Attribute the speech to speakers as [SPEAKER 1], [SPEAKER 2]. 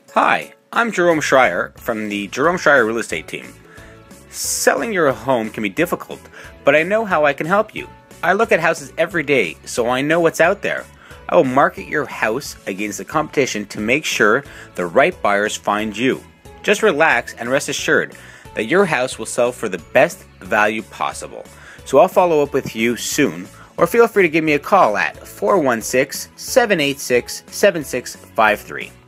[SPEAKER 1] Hi, I'm Jerome Schreier from the Jerome Schreier Real Estate Team. Selling your home can be difficult, but I know how I can help you. I look at houses every day, so I know what's out there. I will market your house against the competition to make sure the right buyers find you. Just relax and rest assured that your house will sell for the best value possible. So I'll follow up with you soon, or feel free to give me a call at 416-786-7653.